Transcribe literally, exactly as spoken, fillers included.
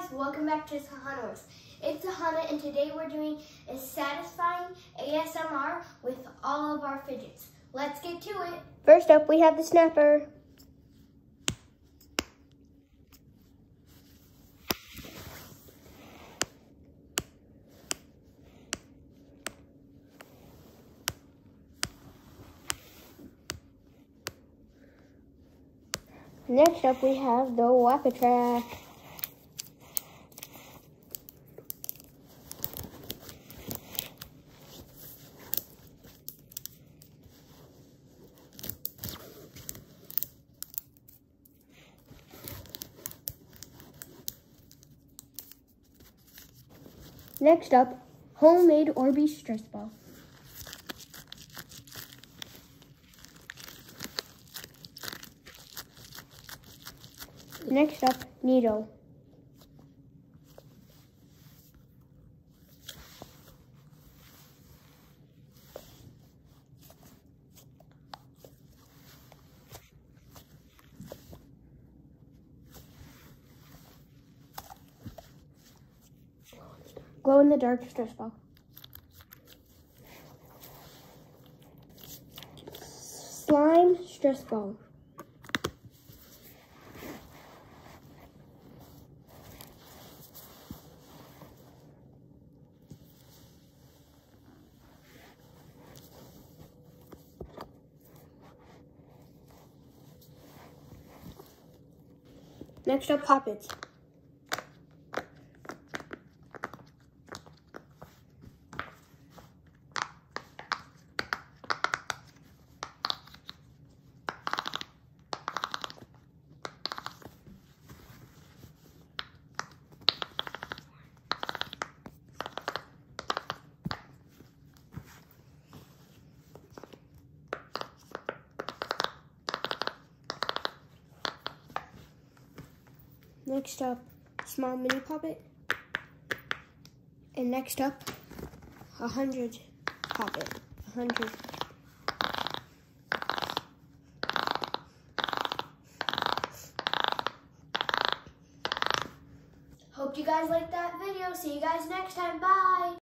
welcome back to Sahana's. It's Sahana, and today we're doing a satisfying A S M R with all of our fidgets. Let's get to it. First up, we have the snapper. Next up, we have the whack-a-track. Next up, homemade Orbeez stress ball. Next up, needle. Glow in the dark stress ball. Slime stress ball. Next up, poppets. Next up, small mini poppet. And next up, a hundred poppet. A hundred. Hope you guys liked that video. See you guys next time. Bye.